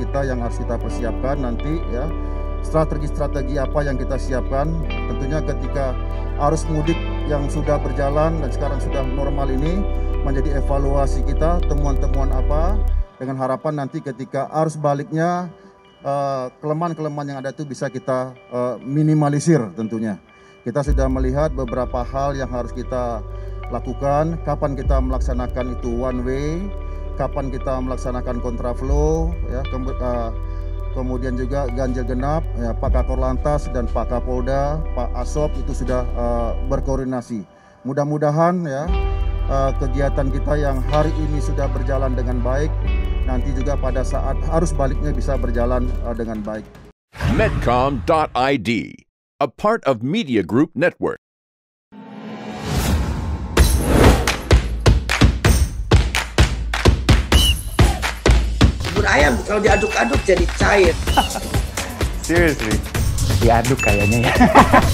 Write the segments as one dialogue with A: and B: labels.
A: kita yang harus kita persiapkan nanti ya. Strategi-strategi apa yang kita siapkan tentunya ketika arus mudik yang sudah berjalan dan sekarang sudah normal ini menjadi evaluasi kita, temuan-temuan apa, dengan harapan nanti ketika arus baliknya kelemahan-kelemahan yang ada itu bisa kita minimalisir tentunya. Kita sudah melihat beberapa hal yang harus kita lakukan, kapan kita melaksanakan itu one way, kapan kita melaksanakan kontraflow, ya, kemudian juga ganjil genap, ya, Pak Kakor Lantas dan Pak Kapolda, Pak Asop itu sudah berkoordinasi. Mudah-mudahan ya kegiatan kita yang hari ini sudah berjalan dengan baik, nanti juga pada saat arus baliknya bisa berjalan dengan baik.
B: Medcom.id, a part of Media Group Network.
C: Bubur ayam kalau diaduk-aduk jadi cair.
D: Seriously? Diaduk kayaknya ya.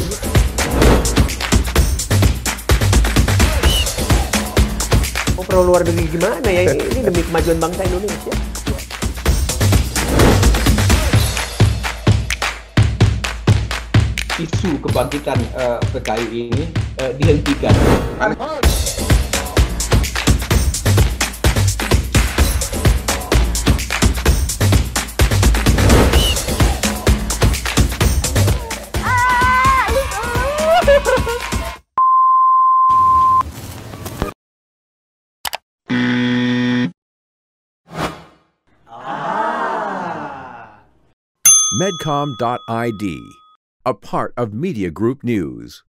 C: Mau pro luar negeri gimana ya? Ini demi kemajuan bangsa Indonesia.
E: Isu kebangkitan PKI ini dihentikan.
B: Medcom.id, a part of Media Group News.